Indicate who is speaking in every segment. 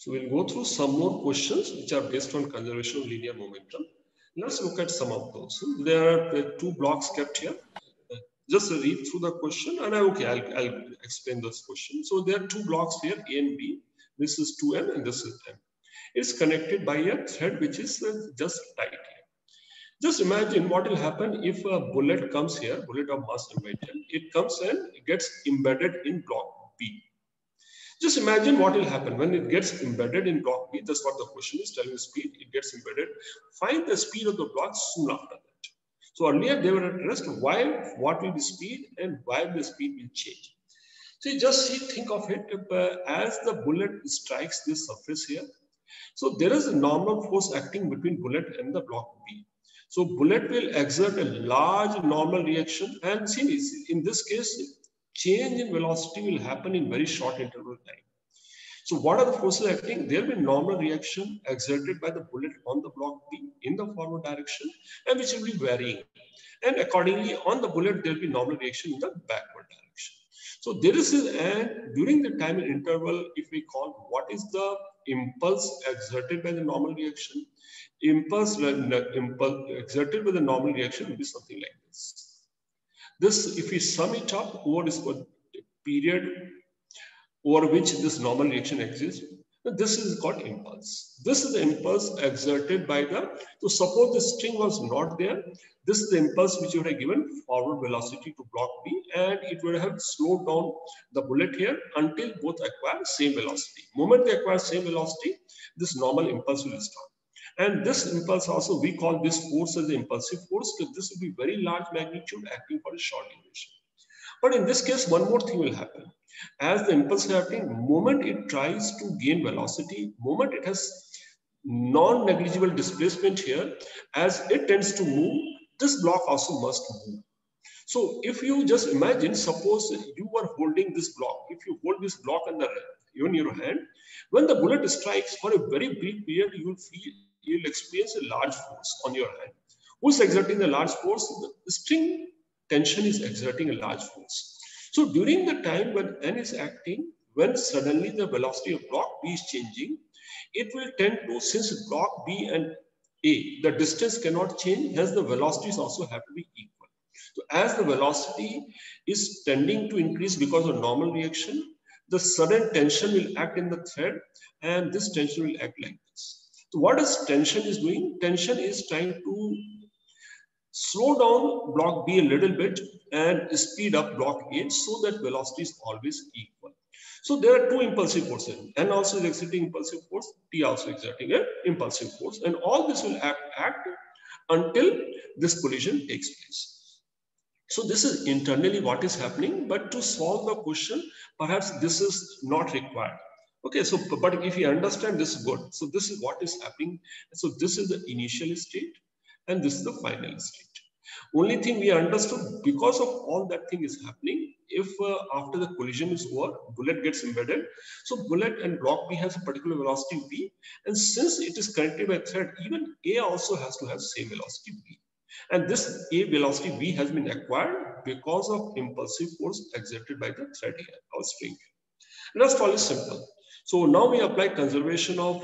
Speaker 1: So we'll go through some more questions which are based on conservation of linear momentum. Let's look at some of those. There are two blocks kept here. Just read through the question and I'll explain this question. So there are two blocks here, A and B. This is 2M and this is M. It's connected by a thread which is just tight here. Just imagine what will happen if a bullet comes here, bullet of mass M/10. It comes and it gets embedded in block B. Just imagine what will happen when it gets embedded in block B. That's what the question is telling, speed. It gets embedded. Find the speed of the block soon after that. So earlier they were at rest. What will be speed and why the speed will change? So just think of it as the bullet strikes this surface here. So there is a normal force acting between bullet and the block B. So bullet will exert a large normal reaction, and see in this case, change in velocity will happen in very short interval time. So what are the forces acting? There will be normal reaction exerted by the bullet on the block B in the forward direction, and which will be varying. And accordingly, on the bullet, there will be normal reaction in the backward direction. So there is, and during the time interval, if we call what is the impulse exerted by the normal reaction, impulse exerted by the normal reaction will be something like this. This, if we sum it up over this period over which this normal reaction exists, this is called impulse. This is the impulse exerted by the, so suppose the string was not there, this is the impulse which would have given forward velocity to block B, and it would have slowed down the bullet here until both acquire same velocity. Moment they acquire same velocity, this normal impulse will start. And this impulse also, we call this force as the impulsive force, because this will be very large magnitude acting for a short duration. But in this case, one more thing will happen. As the impulse is happening, moment it tries to gain velocity, moment it has non-negligible displacement here, as it tends to move, this block also must move. So if you just imagine, suppose you are holding this block, if you hold this block in your hand, when the bullet strikes for a very brief period, you'll experience a large force on your hand. Who's exerting the large force? The string tension is exerting a large force. So during the time when N is acting, when suddenly the velocity of block B is changing, it will tend to, since block B and A, the distance cannot change, hence the velocities also have to be equal. So as the velocity is tending to increase because of normal reaction, the sudden tension will act in the thread, and this tension will act like this. So what is tension is doing? Tension is trying to slow down block B a little bit and speed up block A so that velocity is always equal. So there are two impulsive forces. N also is exerting impulsive force, T also exerting an impulsive force, and all this will act until this collision takes place. So this is internally what is happening, but to solve the question, perhaps this is not required. Okay, so but if you understand this is good. So this is what is happening. So this is the initial state, and this is the final state. Only thing we understood, because of all that thing is happening, if after the collision is over, bullet gets embedded. So bullet and block B has a particular velocity V, and since it is connected by thread, even A also has to have same velocity V. And this A velocity V has been acquired because of impulsive force exerted by the thread here, or string. Rest all is simple. So now we apply conservation of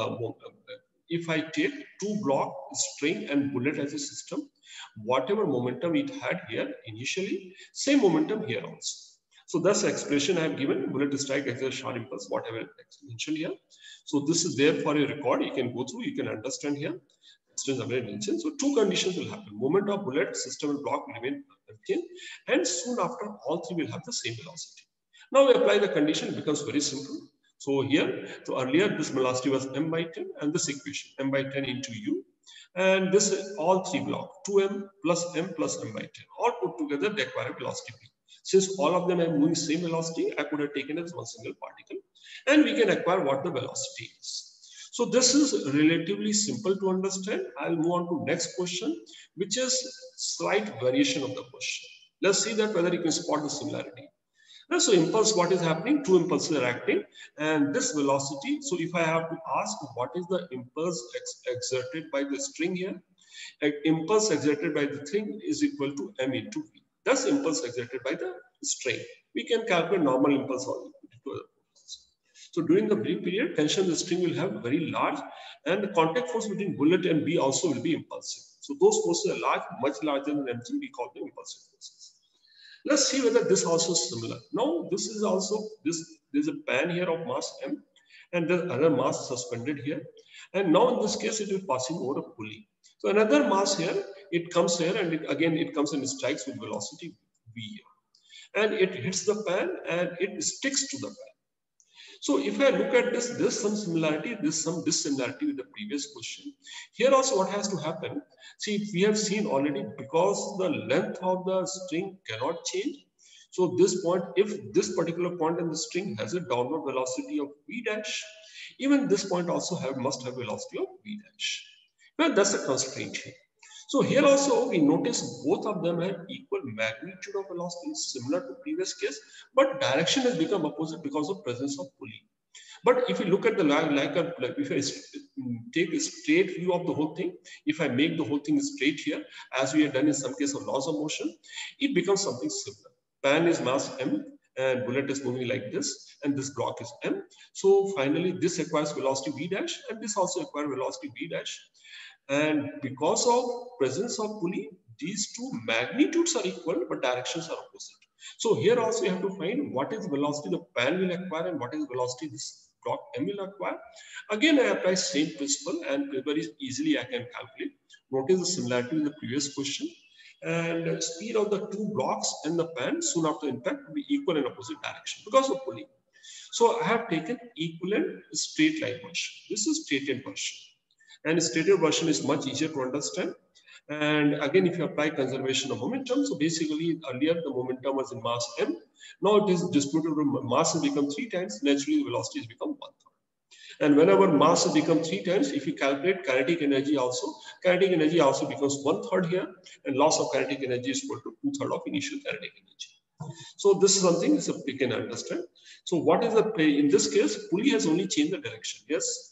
Speaker 1: if I take two block, string and bullet as a system, whatever momentum it had here initially, same momentum here also. So that's the expression I have given, bullet strike exert sharp impulse, whatever I mentioned here. So this is there for a record. You can go through, you can understand here. So two conditions will happen. Moment of bullet, system and block will remain unchanged, and soon after all three will have the same velocity. Now we apply the condition, it becomes very simple. So here, so earlier this velocity was m/10, and this equation m/10 into u, and this is all three block 2m plus m plus m/10, all put together they acquire velocity v. Since all of them are moving same velocity, I could have taken as one single particle, and we can acquire what the velocity is. So this is relatively simple to understand. I'll move on to next question, which is slight variation of the question. Let's see that whether you can spot the similarity. So impulse, what is happening? Two impulses are acting, and this velocity. So if I have to ask what is the impulse exerted by the string here, impulse exerted by the thing is equal to m into v. That's impulse exerted by the string. We can calculate normal impulse also. So during the brief period, tension in the string will have very large, and the contact force between bullet and B also will be impulsive. So those forces are large, much larger than mg. We call them impulsive forces. Let's see whether this also is similar. Now this is also there's a pan here of mass m, and the other mass suspended here. And now in this case, it is passing over a pulley. So another mass here, it comes here, and again it comes and strikes with velocity v here. And it hits the pan and it sticks to the pan. So if I look at this, there's some similarity, there's some dissimilarity with the previous question. Here also what has to happen, see, we have seen already, because the length of the string cannot change. So this point, if this particular point in the string has a downward velocity of v dash, even this point also must have velocity of v dash. Well, that's a constraint here. So here also we notice both of them have equal magnitude of velocity, similar to previous case, but direction has become opposite because of presence of pulley. But if you look at the if I take a straight view of the whole thing, if I make the whole thing straight here, as we have done in some case of laws of motion, it becomes something similar. Pan is mass m, and bullet is moving like this, and this block is m. So finally, this acquires velocity v dash, and this also acquires velocity v dash. And because of presence of pulley, these two magnitudes are equal, but directions are opposite. So here also you have to find what is the velocity the pan will acquire and what is the velocity this block m will acquire. Again, I apply same principle, and very easily I can calculate. Notice the similarity with the previous question. And speed of the two blocks and the pan soon after impact will be equal in opposite direction because of pulley. So I have taken equivalent straight line motion. This is straightened version. And stated version is much easier to understand. And again, if you apply conservation of momentum, so basically earlier the momentum was in mass m. Now it is distributed, mass has become 3 times, naturally the velocity has become 1/3. And whenever mass has become 3 times, if you calculate kinetic energy also becomes 1/3 here, and loss of kinetic energy is equal to 2/3 of initial kinetic energy. So this is something we can understand. So what is the play? In this case, pulley has only changed the direction. Yes.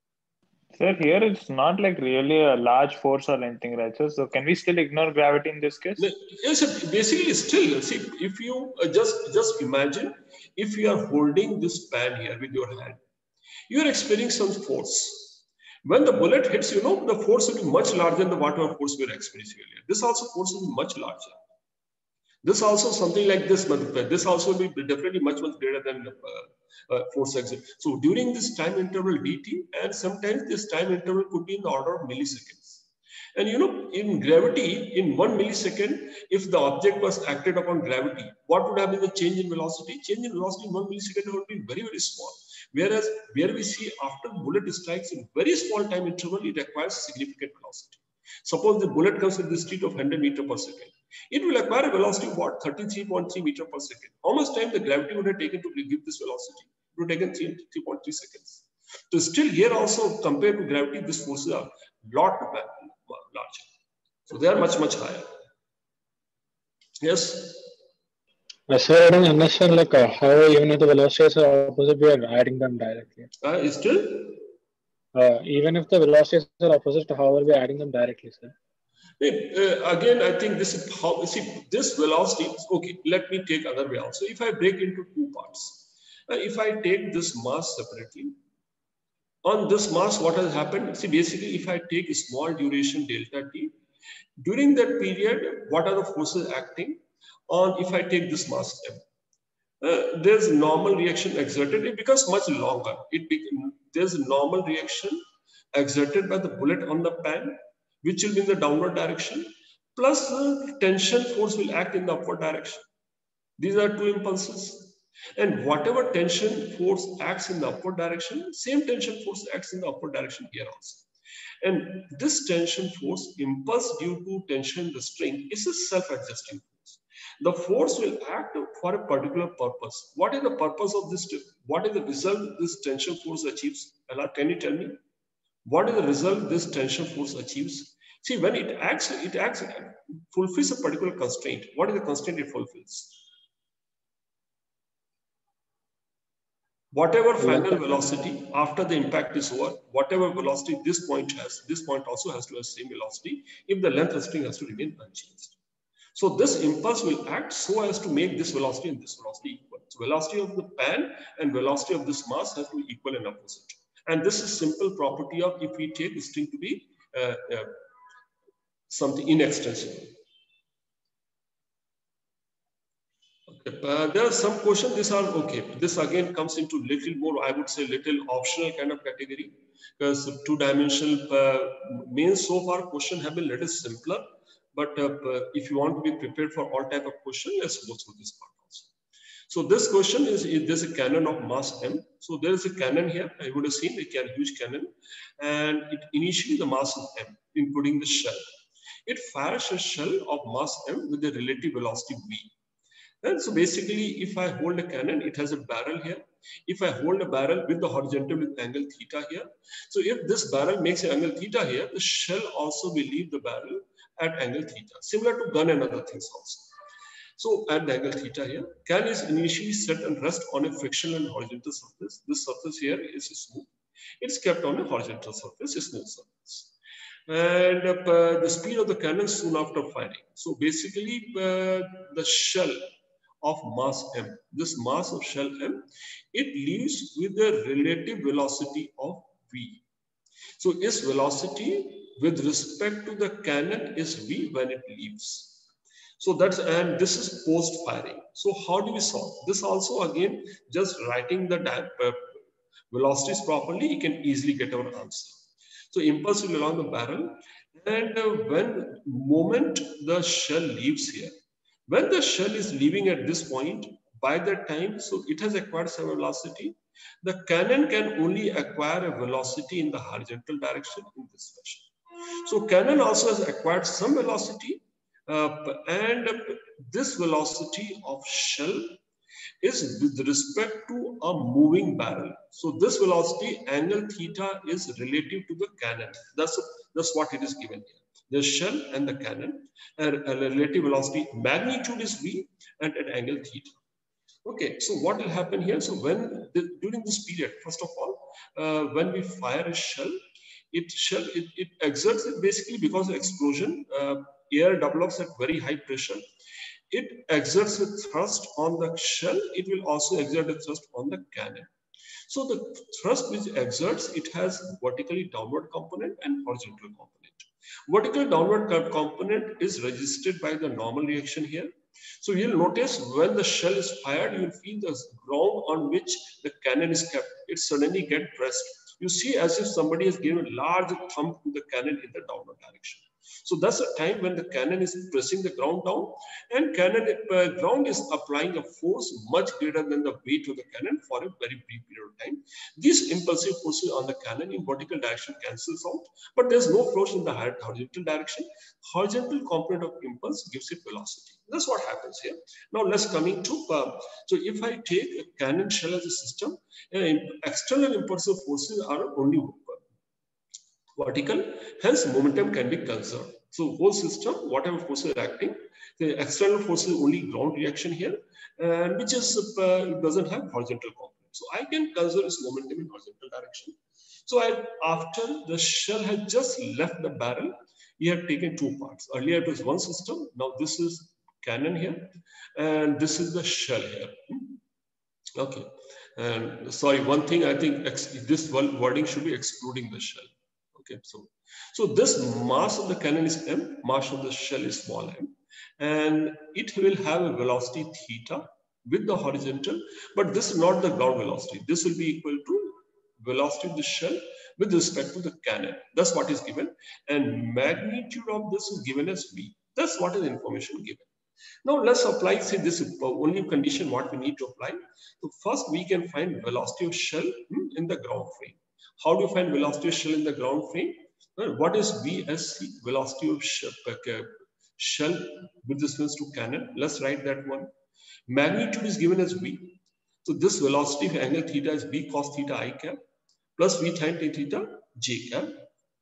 Speaker 2: Sir, here it's not like really a large force or anything, right? So can we still ignore gravity in this case?
Speaker 1: Yes, basically still, see, if you just imagine, if you are holding this pan here with your hand, you are experiencing some force. When the bullet hits, you know, the force will be much larger than the whatever force we were experiencing earlier. This also force will be much larger. This also something like this, this also will be definitely much greater than force exit. So during this time interval dt, and sometimes this time interval could be in the order of milliseconds. And you know, in gravity, in 1 millisecond, if the object was acted upon gravity, what would have been the change in velocity? Change in velocity in 1 millisecond would be very, very small. Whereas where we see after bullet strikes in very small time interval, it acquires significant velocity. Suppose the bullet comes with the speed of 100 meters per second. It will acquire a velocity of what? 33.3 meters per second. How much time the gravity would have taken to give this velocity? It would have taken 3.3 seconds. So still here also, compared to gravity, these forces are lot larger. So they are much, much higher. Yes?
Speaker 3: Sir, I don't understand like how even if the velocities are opposite, we are adding them directly.
Speaker 1: Still?
Speaker 3: Even if the velocities are opposite, how are we adding them directly, sir?
Speaker 1: Again, I think this is how, see, this velocity, okay, let me take another way also. If I break into two parts, if I take this mass separately, on this mass, what has happened? See, basically, if I take a small duration delta t, during that period, what are the forces acting on if I take this mass m? There's normal reaction exerted, it becomes much longer. There's a normal reaction exerted by the bullet on the pan, which will be in the downward direction, plus the tension force will act in the upward direction. These are two impulses. And whatever tension force acts in the upward direction, same tension force acts in the upward direction here also. And this tension force, impulse due to tension in the string, is a self-adjusting force. The force will act for a particular purpose. What is the purpose of this? What is the result this tension force achieves? Ella, can you tell me? What is the result this tension force achieves? See, when it acts, fulfills a particular constraint. What is the constraint it fulfills? Whatever final velocity after the impact is over, whatever velocity this point has, this point also has to have the same velocity if the length of the string has to remain unchanged. So this impulse will act so as to make this velocity and this velocity equal. So velocity of the pan and velocity of this mass have to be equal and opposite. And this is simple property of if we take this thing to be something inextensible. Okay, there are some questions. These are okay. This again comes into little more, I would say, little optional kind of category, because two-dimensional means so far question have been little simpler. But if you want to be prepared for all type of question, let's go through this part also. So this question is there's a cannon of mass m. So there is a cannon here. I would have seen a huge cannon, and initially the mass is m, including the shell. It fires a shell of mass m with a relative velocity v. And so basically, if I hold a cannon, it has a barrel here. If I hold a barrel with the horizontal with angle theta here, so if this barrel makes an angle theta here, the shell also will leave the barrel at angle theta, similar to gun and other things also. So at the angle theta here, cannon is initially set and rest on a frictional and horizontal surface. This surface here is smooth. It's kept on a horizontal surface, a smooth surface. And the speed of the cannon soon after firing. So basically, the shell of mass m, this mass of shell m, it leaves with the relative velocity of v. So its velocity with respect to the cannon is v when it leaves. So that's, and this is post firing. So how do we solve this? Also again, just writing the velocities properly, you can easily get our answer. So impulse will along the barrel, and when moment the shell leaves here, when the shell is leaving at this point, by that time, so it has acquired some velocity. The cannon can only acquire a velocity in the horizontal direction in this fashion. So cannon also has acquired some velocity, and this velocity of shell is with respect to a moving barrel. So this velocity, angle theta, is relative to the cannon. That's what it is given here. The shell and the cannon, and a relative velocity magnitude is v, and at angle theta. Okay, so what will happen here? So when during this period, first of all, when we fire a shell, it exerts it basically because of explosion. Air develops at very high pressure. It exerts a thrust on the shell. It will also exert a thrust on the cannon. So the thrust which exerts, it has vertically downward component and horizontal component. Vertical downward component is registered by the normal reaction here. So you'll notice when the shell is fired, you'll feel the ground on which the cannon is kept. It suddenly gets pressed. You see as if somebody has given a large thump to the cannon in the downward direction. So that's a time when the cannon is pressing the ground down, and ground is applying a force much greater than the weight of the cannon for a very brief period of time. These impulsive forces on the cannon in vertical direction cancels out, but there's no force in the horizontal direction. Horizontal component of impulse gives it velocity. That's what happens here. Now let's coming to, so if I take a cannon shell as a system, external impulsive forces are only vertical, hence momentum can be conserved. So whole system, whatever forces are acting, the external force is only ground reaction here, and which is it doesn't have horizontal component. So I can conserve its momentum in horizontal direction. So after the shell had just left the barrel, we have taken two parts. Earlier it was one system. Now this is cannon here, and this is the shell here. Okay. And sorry, one thing I think this wording should be excluding the shell. Okay, so this mass of the cannon is m, mass of the shell is small m, and it will have a velocity theta with the horizontal, but this is not the ground velocity. This will be equal to velocity of the shell with respect to the cannon. That's what is given, and magnitude of this is given as v. That's what is information given. Now let's apply, say this is only condition what we need to apply. So first we can find velocity of shell in the ground frame. How do you find velocity of shell in the ground frame? What is VSC, velocity of shell with respect to cannon? Let's write that one. Magnitude is given as V. So this velocity of angle theta is V cos theta I cap plus V sin theta J cap.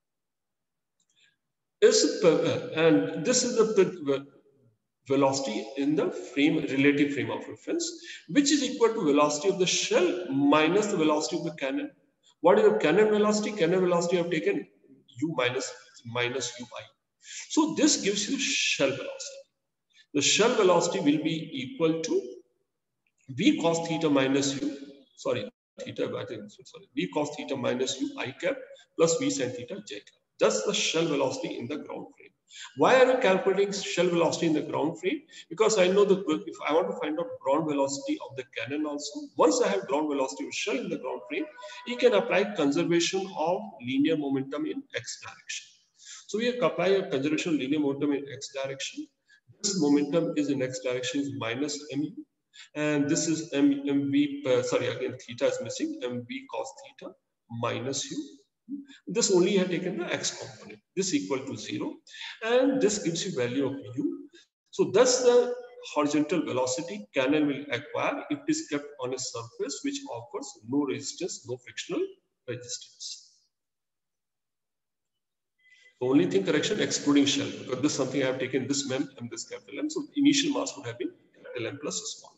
Speaker 1: And this is the velocity in the frame, relative frame of reference, which is equal to velocity of the shell minus the velocity of the cannon. What is the cannon velocity? Cannon velocity I have taken u minus ui. So this gives you shell velocity. The shell velocity will be equal to v cos theta minus u, sorry, theta, I think, sorry, v cos theta minus u I cap plus v sin theta j cap. That's the shell velocity in the ground frame. Why are we calculating shell velocity in the ground frame? Because I know that if I want to find out ground velocity of the cannon also, once I have ground velocity of shell in the ground frame, you can apply conservation of linear momentum in x direction. So we apply a conservation of linear momentum in x direction. This momentum is in x direction is minus mu, and this is mv, sorry, again theta is missing, mv cos theta minus u. This only have taken the x component. This equal to 0, and this gives you value of u. So thus the horizontal velocity cannon will acquire if it is kept on a surface which offers no resistance, no frictional resistance. The only thing correction excluding shell, because this is something I have taken this mem and this capital M. So initial mass would have been capital M plus small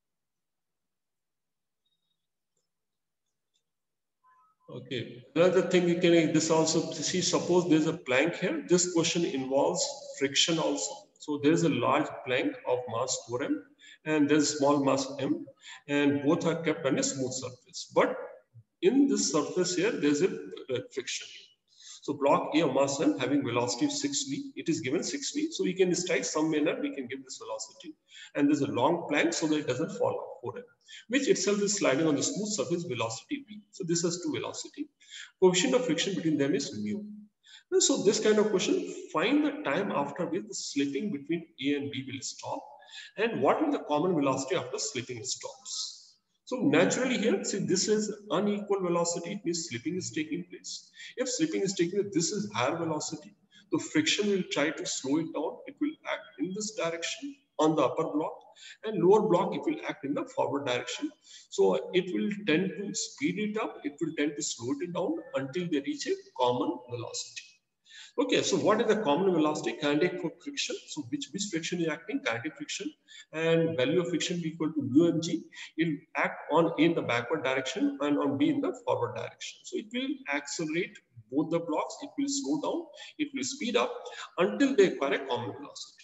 Speaker 1: m. Okay. Another thing you can this also see. Suppose there is a plank here. This question involves friction also. So there is a large plank of mass 4m, and there is small mass m, and both are kept on a smooth surface. But in this surface here, there is a friction. So block A of mass m having velocity of 6v, it is given 6v. So we can strike some manner, we can give this velocity. And there's a long plank so that it doesn't fall off, 4m, which itself is sliding on the smooth surface velocity v. So this has two velocity. Coefficient of friction between them is mu. And so this kind of question, find the time after which the slipping between A and B will stop, and what will the common velocity after slipping stops. So naturally here, see this is unequal velocity, it means slipping is taking place. If slipping is taking place, this is higher velocity. The friction will try to slow it down. It will act in this direction on the upper block, and lower block, it will act in the forward direction. So it will tend to speed it up, it will tend to slow it down until they reach a common velocity. Okay, so what is the common velocity? Kinetic friction. So which friction is acting? Kinetic friction, and value of friction be equal to mu mg. It will act on A in the backward direction and on B in the forward direction. So it will accelerate both the blocks. It will slow down. It will speed up until they acquire a common velocity.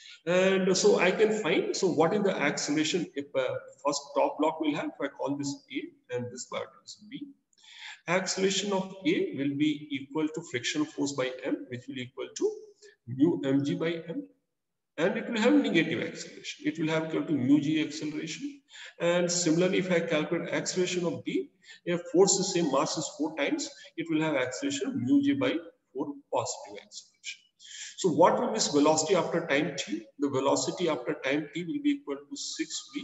Speaker 1: And so I can find, so what is the acceleration if first top block will have, if I call this A and this part is B. Acceleration of A will be equal to friction force by M, which will equal to mu mg by M. And it will have negative acceleration. It will have equal to mu g acceleration. And similarly, if I calculate acceleration of B, if force is same, mass is 4 times, it will have acceleration of mu g by 4 positive acceleration. So what will this velocity after time t? The velocity after time t will be equal to 6v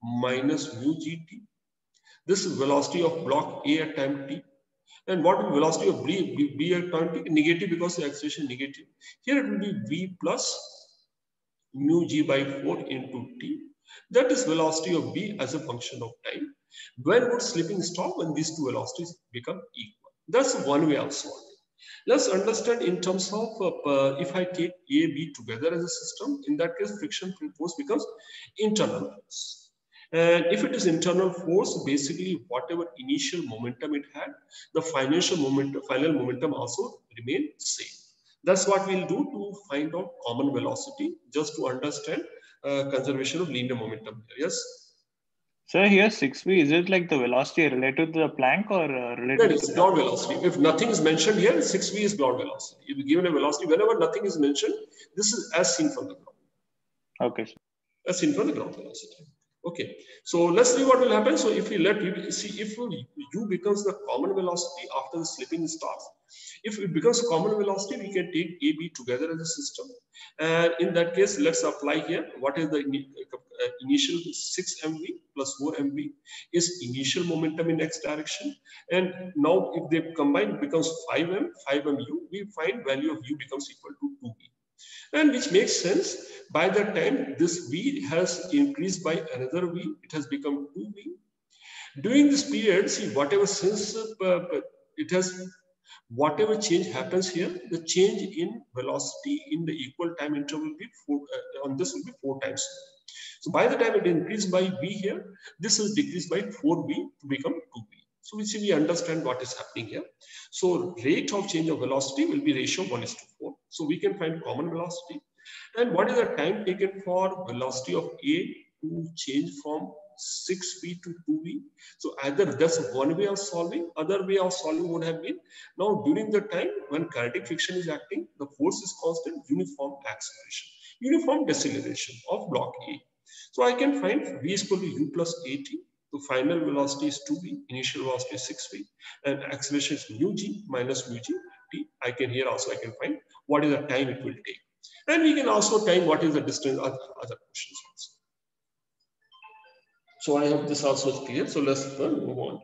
Speaker 1: minus mu gt. This is velocity of block A at time t. And what will velocity of B at time t? Negative, because the acceleration is negative. Here it will be v plus mu g by 4 into t. That is velocity of B as a function of time. When would slipping stop? When these two velocities become equal. That's one way of solving. Let's understand in terms of if I take A, B together as a system, in that case friction force becomes internal force. And if it is internal force, basically whatever initial momentum it had, the final momentum also remain same. That's what we'll do to find out common velocity, just to understand conservation of linear momentum here. Yes?
Speaker 2: So here 6v, is it like the velocity related to the plank or related
Speaker 1: No,
Speaker 2: to
Speaker 1: it's
Speaker 2: the
Speaker 1: ground velocity. If nothing is mentioned here, 6v is ground velocity. If you given a velocity, whenever nothing is mentioned, this is as seen from the ground.
Speaker 2: Okay.
Speaker 1: As seen from the ground velocity. Okay, so let's see what will happen. So if we let you see, if u becomes the common velocity after the slipping starts, if it becomes common velocity, we can take A, B together as a system. And in that case, let's apply here. What is the initial 6 mv plus 4 mv is initial momentum in x direction. And now if they combine, it becomes 5 mu. We find value of u becomes equal to 2v. And which makes sense. By the time this v has increased by another v, it has become 2v. During this period, see whatever since it has, whatever change happens here, the change in velocity in the equal time interval will be 4, on this will be 4 times. So by the time it increased by v here, this is decreased by 4v to become 2v. So we understand what is happening here. So rate of change of velocity will be ratio 1:4. So we can find common velocity. And what is the time taken for velocity of A to change from 6v to 2v. So either that's one way of solving, other way of solving would have been, now during the time when kinetic friction is acting, the force is constant, uniform acceleration, uniform deceleration of block A. So I can find v is equal to u plus at. The final velocity is 2v, initial velocity is 6v, and acceleration is mu g minus mu g t. I can here also I can find what is the time it will take. And we can also time what is the distance, other questions also. So I hope this also is clear. So let's move on.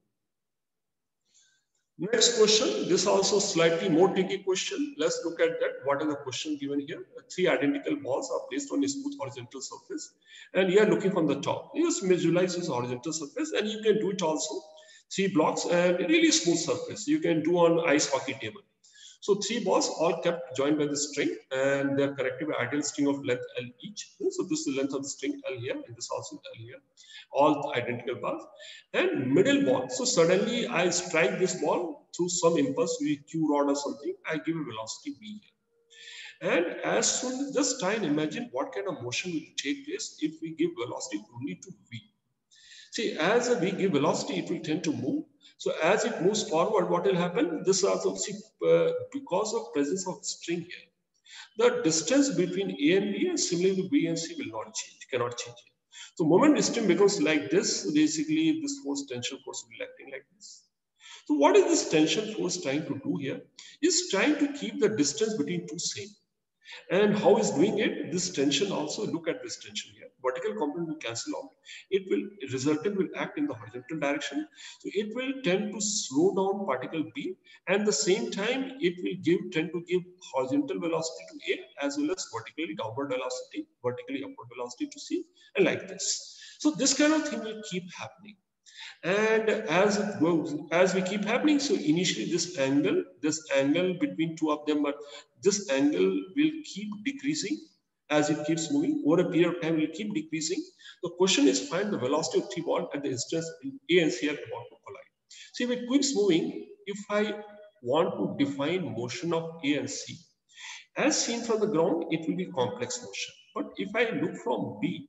Speaker 1: Next question, this also slightly more tricky question. Let's look at that. What is the question given here? 3 identical balls are placed on a smooth horizontal surface. And you are looking from the top. You just visualize this horizontal surface, and you can do it also. 3 blocks and a really smooth surface. You can do on ice hockey table. So 3 balls all kept joined by the string, and they are connected by ideal string of length L each. So this is the length of the string L here, and this also L here. All identical balls. And middle ball. So suddenly I strike this ball through some impulse, Q rod or something. I give a velocity V here. And as soon, just try and imagine what kind of motion will take place if we give velocity only to V. See, as we give velocity, it will tend to move. So as it moves forward, what will happen? This also, see, because of presence of string here, the distance between A and B and similarly B and C will not change, cannot change. So moment the string becomes like this, basically this force, tension force will be acting like this. So what is this tension force trying to do here? It's trying to keep the distance between two same. And how is doing it? This tension also, look at this tension here. Vertical component will cancel out. It will, resultant will act in the horizontal direction. So it will tend to slow down particle B, and the same time it will tend to give horizontal velocity to A as well as vertically downward velocity, vertically upward velocity to C, and like this. So this kind of thing will keep happening. And as it goes, as we keep happening, so initially this angle between two of them, but this angle will keep decreasing as it keeps moving. Over a period of time, will keep decreasing. The question is find the velocity of 3 balls at the instance A and C are about to collide. See, if it keeps moving, if I want to define motion of A and C, as seen from the ground, it will be complex motion. But if I look from B,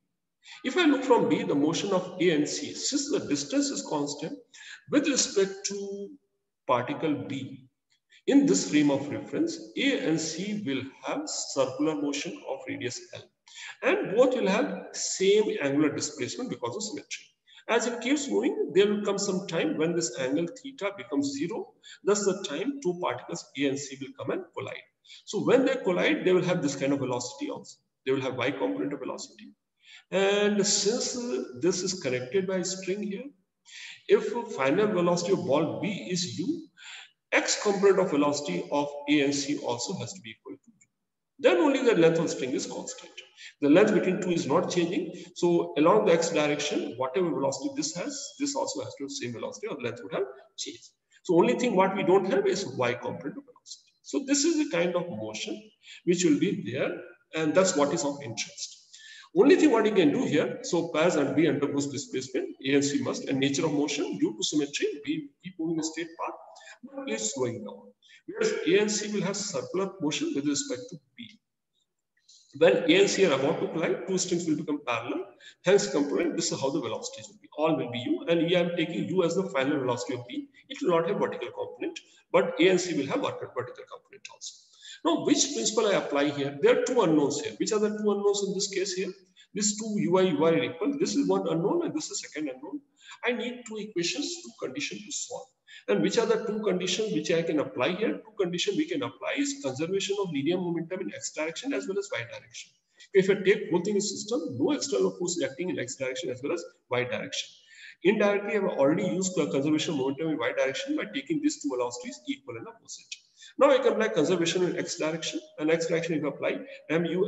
Speaker 1: the motion of A and C, since the distance is constant with respect to particle B, in this frame of reference, A and C will have circular motion of radius L. And both will have same angular displacement because of symmetry. As it keeps moving, there will come some time when this angle theta becomes 0. Thus the time 2 particles A and C will come and collide. So when they collide, they will have this kind of velocity also. They will have y component of velocity. And since this is connected by a string here, if final velocity of ball B is u, x component of velocity of A and C also has to be equal to u. Then only the length of the string is constant. The length between two is not changing. So along the x direction, whatever velocity this has, this also has to have the same velocity, or the length would have changed. So only thing what we don't have is y component of velocity. So this is the kind of motion which will be there, and that's what is of interest. Only thing what you can do here, so as and B undergoes displacement, A and C must, and nature of motion due to symmetry, B keep moving a straight path, but is slowing down. Whereas A and C will have circular motion with respect to B. When A and C are about to collide, two strings will become parallel. Hence, component, this is how the velocities will be. All will be u, and we are taking u as the final velocity of B. It will not have vertical component, but A and C will have vertical component also. Now, which principle I apply here? There are two unknowns here. Which are the two unknowns in this case here? This two ui are equal. This is one unknown and this is second unknown. I need two equations, two conditions to solve. And which are the two conditions which I can apply here? Two conditions we can apply is conservation of linear momentum in x direction as well as y direction. If I take whole thing in system, no external force is acting in x direction as well as y direction. Indirectly, I have already used conservation of momentum in y direction by taking these two velocities equal and opposite. Now I can apply conservation in x direction, and x direction if I apply mu,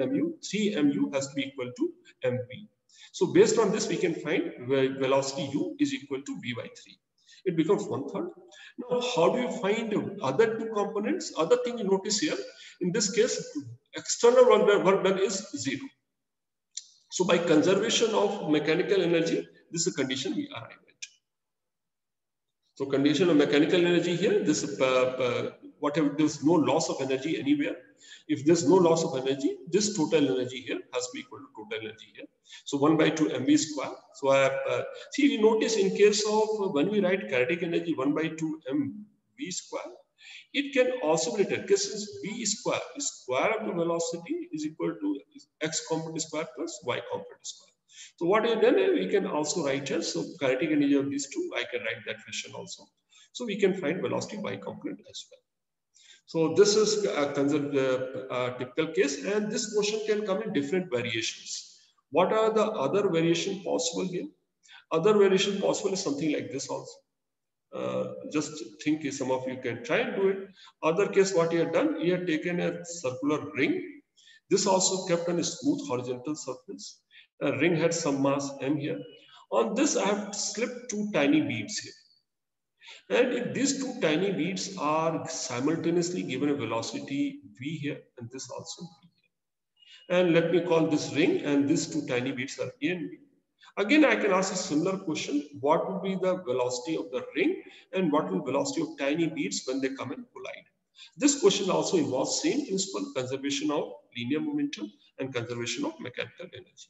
Speaker 1: 3mu has to be equal to mv. So based on this, we can find velocity u is equal to v by 3. It becomes 1/3. Now, how do you find other two components? Other thing you notice here, in this case, external work done is 0. So by conservation of mechanical energy, this is a condition we arrive at. So condition of mechanical energy here, this whatever, there's no loss of energy anywhere. If there's no loss of energy, this total energy here has to be equal to total energy here. So 1 by 2 mv square. So I have, see, you notice in case of when we write kinetic energy 1 by 2 mv square, it can also be written because since v square, square of the velocity is equal to x component square plus y component square. So what is done, we can also write here. So kinetic energy of these two, I can write that fashion also. So we can find velocity y component as well. So this is a typical case, and this motion can come in different variations. What are the other variation possible here? Other variation possible is something like this also. Just think some of you can try and do it. Other case, what you have done, you have taken a circular ring. This also kept on a smooth horizontal surface. A ring had some mass m here. On this, I have slipped two tiny beads here. And if these two tiny beads are simultaneously given a velocity v here, and this also v here. And let me call this ring, and these two tiny beads are a and b. Again, I can ask a similar question. What would be the velocity of the ring and what will be the velocity of tiny beads when they come and collide? This question also involves same principle, conservation of linear momentum and conservation of mechanical energy.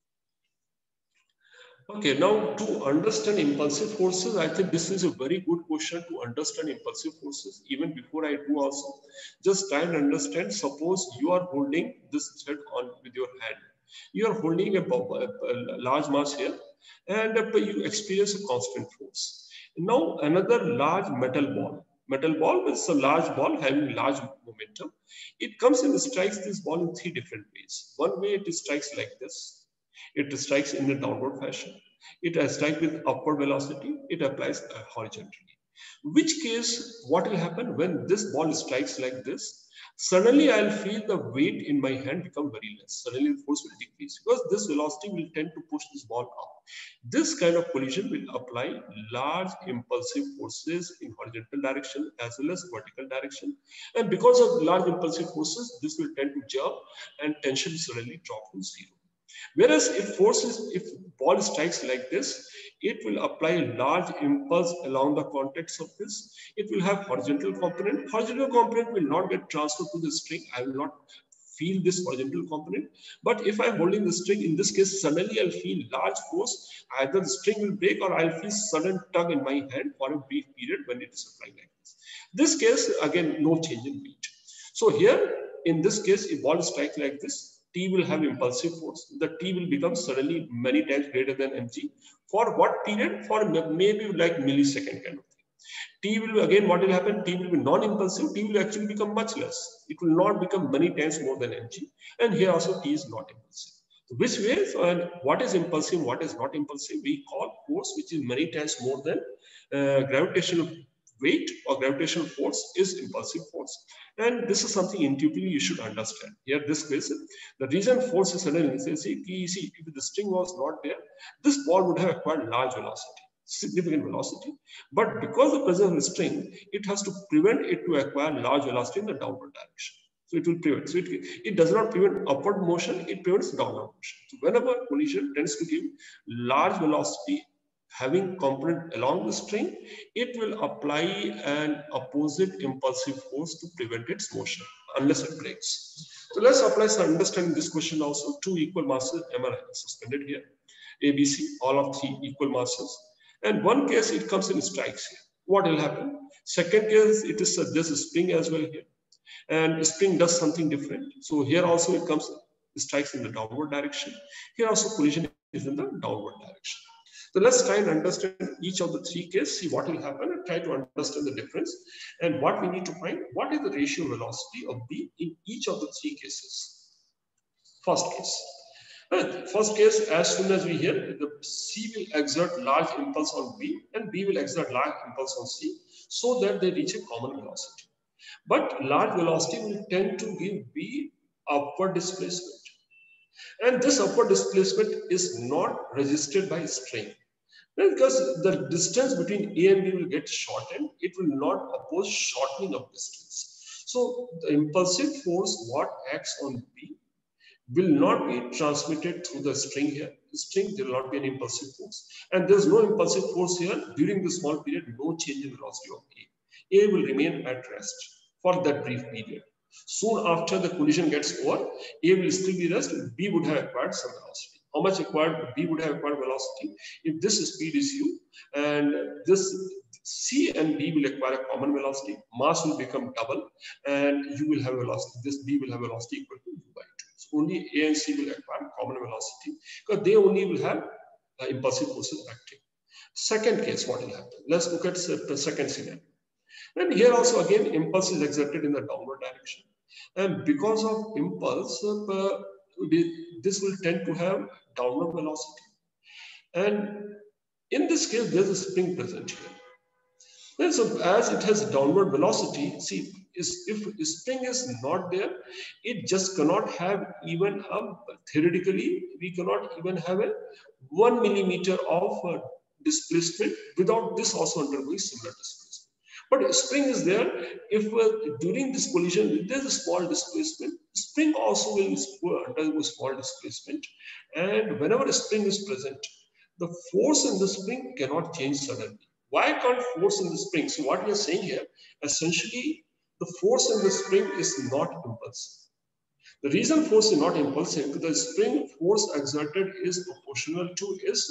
Speaker 1: Okay, now to understand impulsive forces, I think this is a very good question to understand impulsive forces. Even before I do also, just try and understand, suppose you are holding this thread on with your hand. You are holding a large mass here and you experience a constant force. Now another large metal ball is a large ball having large momentum. It comes and strikes this ball in three different ways. One way it strikes like this. It strikes in a downward fashion. It strikes with upward velocity. It applies horizontally. Which case, what will happen when this ball strikes like this? Suddenly, I'll feel the weight in my hand become very less. Suddenly, the force will decrease because this velocity will tend to push this ball up. This kind of collision will apply large impulsive forces in horizontal direction as well as vertical direction. And because of large impulsive forces, this will tend to jump and tension will suddenly drop to zero. Whereas if ball strikes like this, it will apply a large impulse along the contact surface. It will have horizontal component. Horizontal component will not get transferred to the string. I will not feel this horizontal component. But if I'm holding the string, in this case, suddenly I'll feel large force. Either the string will break or I'll feel sudden tug in my hand for a brief period when it is applying like this. This case, again, no change in weight. So here, in this case, if ball strikes like this, T will have impulsive force. The T will become suddenly many times greater than mg. For what period? For maybe like millisecond kind of thing. T will, again, what will happen? T will be non-impulsive. T will actually become much less. It will not become many times more than mg. And here also T is not impulsive. So which way? So, what is impulsive? What is not impulsive? We call force which is many times more than gravitational weight or gravitational force is impulsive force. And this is something intuitively you should understand. Here, this case, the reason force is suddenly, see, if the string was not there, this ball would have acquired large velocity, significant velocity. But because of the presence of the string, it has to prevent it to acquire large velocity in the downward direction. So it will prevent. So it does not prevent upward motion, it prevents downward motion. So whenever collision tends to give large velocity having component along the string, it will apply an opposite impulsive force to prevent its motion unless it breaks. So let's apply some understanding this question also. Two equal masses M are suspended here. ABC, all of three equal masses. And one case it comes in strikes here. What will happen? Second case, it is there's a spring as well here. And spring does something different. So here also it comes, strikes in the downward direction. Here also collision is in the downward direction. So let's try and understand each of the three cases, see what will happen and try to understand the difference. And what we need to find, what is the ratio velocity of B in each of the three cases. First case, as soon as we hear, the C will exert large impulse on B and B will exert large impulse on C so that they reach a common velocity. But large velocity will tend to give B upward displacement. And this upward displacement is not resisted by string. Because the distance between A and B will get shortened, it will not oppose shortening of distance. So the impulsive force, what acts on B, will not be transmitted through the string here. The string, there will not be an impulsive force. And there's no impulsive force here. During this small period, no change in velocity of A. A will remain at rest. for that brief period. Soon after the collision gets over, A will still be rest, B would have acquired some velocity. How much acquired? B would have acquired velocity if this speed is u, and this C and B will acquire a common velocity. Mass will become double, and u will have velocity. This B will have velocity equal to u by 2. So only A and C will acquire common velocity because they only will have impulsive forces acting. Second case, what will happen? Let's look at the second scenario. And here also again, impulse is exerted in the downward direction. And because of impulse, this will tend to have downward velocity. And in this case, there's a spring present here. And so as it has downward velocity, see, if spring is not there, it just cannot have even, theoretically, we cannot even have a 1 millimeter of displacement without this also undergoing similar displacement. But spring is there. If during this collision there's a small displacement, spring also will undergo small displacement. And whenever a spring is present, the force in the spring cannot change suddenly. Why can't force in the spring? So what we are saying here, essentially, the force in the spring is not impulsive. The reason force is not impulsive, because the spring force exerted is proportional to its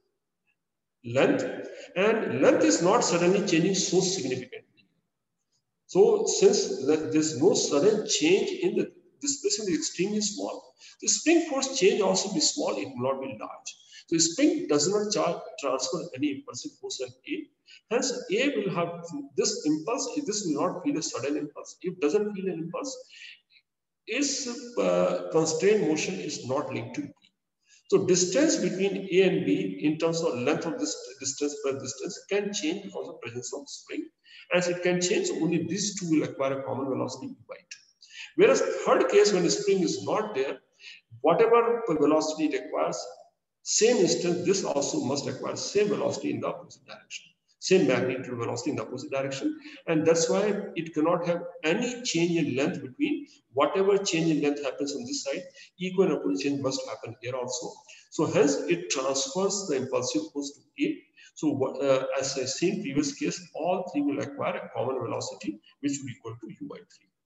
Speaker 1: length, and length is not suddenly changing so significantly. So since there's no sudden change in the displacement is extremely small, the spring force change also be small, it will not be large. So spring does not transfer any impulsive force on A. Hence A will have this impulse, this will not feel a sudden impulse. If it doesn't feel an impulse, its constrained motion is not linked to B. So distance between A and B in terms of length of this distance per distance can change because of presence of spring. As it can change, only these two will acquire a common velocity by 2. Whereas third case, when the spring is not there, whatever velocity it acquires, same instant, this also must acquire same velocity in the opposite direction. Same magnitude velocity in the opposite direction. And that's why it cannot have any change in length between whatever change in length happens on this side, equal and opposite change must happen here also. So hence it transfers the impulsive force to A. So as I seen in previous case, all three will acquire a common velocity, which will equal to u by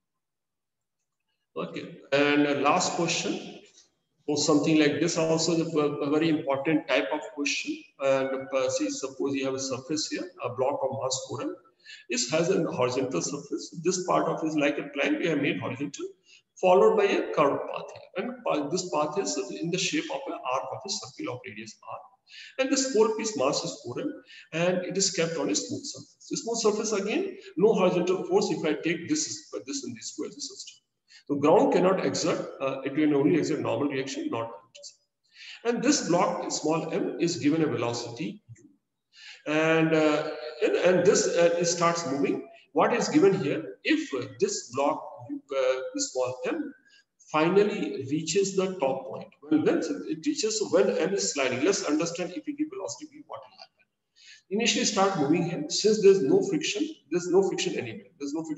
Speaker 1: 3. Okay, and last question. Or something like this also is a very important type of question. And see, suppose you have a surface here, a block of mass 4m. This has a horizontal surface. This part of it is like a plane we have made horizontal, followed by a curved path here. And this path is in the shape of an arc of a circle of radius r. And this 4-piece mass is 4m, and it is kept on a smooth surface. The smooth surface again, no horizontal force if I take this and this to as a system. So ground cannot exert, it can only exert normal reaction, not voltage. And this block, small m, is given a velocity u. And this it starts moving. What is given here, if this block, this small m, finally reaches the top point. When it reaches, when m is sliding, let's understand if we give velocity v, what will happen. Initially start moving here. Since there's no friction anywhere.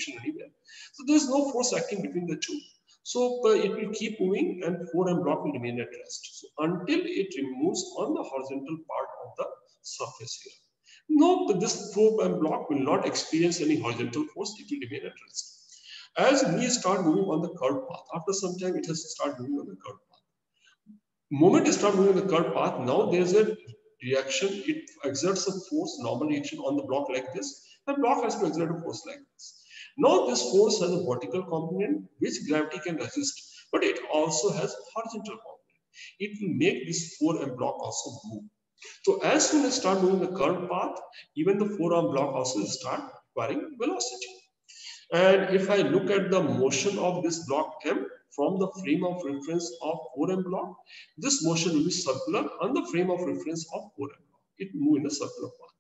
Speaker 1: So there's no force acting between the two. So it will keep moving and 4m block will remain at rest. So until it removes on the horizontal part of the surface here. No, this 4m block will not experience any horizontal force. It will remain at rest. As we start moving on the curved path, after some time it has to start moving on the curved path. Moment it start moving on the curved path, now there's a reaction, it exerts a force, normal reaction on the block like this. The block has to exert a force like this. Now this force has a vertical component which gravity can resist, but it also has horizontal component. It will make this 4m block also move. So as soon as start moving the curved path, even the 4m block also will start acquiring velocity. And if I look at the motion of this block m from the frame of reference of 4m block, this motion will be circular on the frame of reference of 4m block. It will move in a circular path.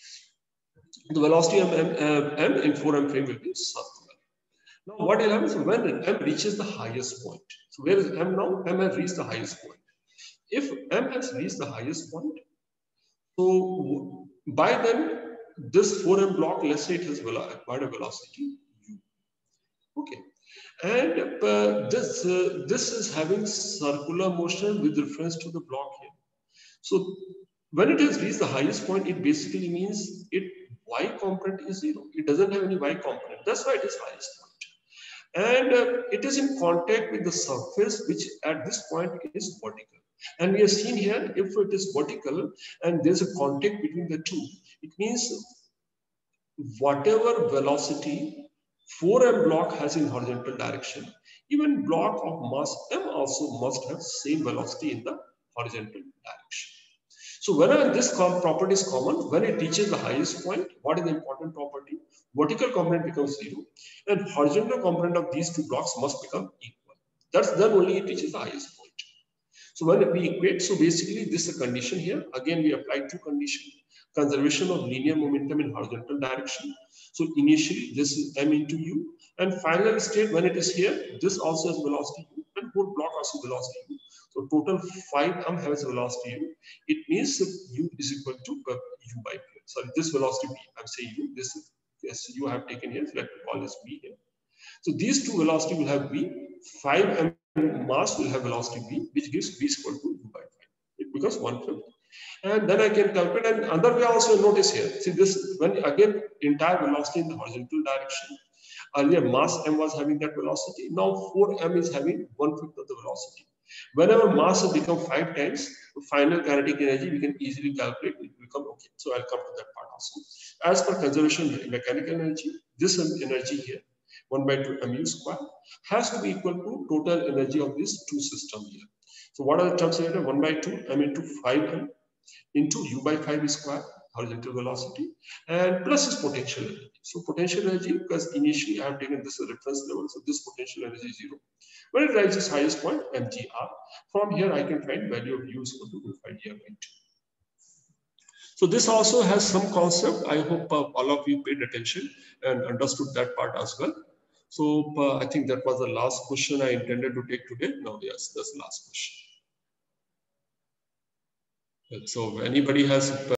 Speaker 1: The velocity of m in 4m frame will be circular. Now what will happen is when m reaches the highest point. So where is m now? M has reached the highest point. If m has reached the highest point, so by then this 4m block, let's say it has acquired a velocity u. Okay. And this is having circular motion with reference to the block here. So when it has reached the highest point, it basically means its y component is 0. It doesn't have any y component. That's why it is highest point. and it is in contact with the surface, which at this point is vertical. And we have seen here, if it is vertical and there's a contact between the two, it means whatever velocity 4m block has in horizontal direction, even block of mass m also must have same velocity in the horizontal direction. So whenever this property is common, when it reaches the highest point, what is the important property? Vertical component becomes 0, and horizontal component of these two blocks must become equal. That's then only it reaches the highest point. So when we equate, so basically this is a condition here. Again, we apply two conditions. Conservation of linear momentum in horizontal direction. So initially this is m into u, and final state when it is here, this also has velocity u, and whole block also velocity u. So total 5m has velocity u. It means u is equal to u by v. Sorry, this velocity v. I'm saying u. This is yes, you have taken here. So let me call this v here. So these two velocity will have v. 5m mass will have velocity v, which gives v is equal to u by 5. It becomes 1/5. And then I can calculate, and another way also notice here. See this, when again entire velocity in the horizontal direction. Earlier mass m was having that velocity. Now 4m is having 1/5 of the velocity. Whenever mass has become 5 times, final kinetic energy we can easily calculate. It will become okay. So I'll come to that part also. As per conservation mechanical energy, this energy here, 1/2 mu square, has to be equal to total energy of these two systems here. So what are the terms here? 1/2 m into 5m into u by 5 square, horizontal velocity, and plus is potential energy. So potential energy, because initially I have taken this as a reference level, so this potential energy is 0. When it rises highest point, mgr. From here I can find value of u is equal to 5 by 2. So this also has some concept. I hope all of you paid attention and understood that part as well. So I think that was the last question I intended to take today. Now, yes, that's the last question. So if anybody has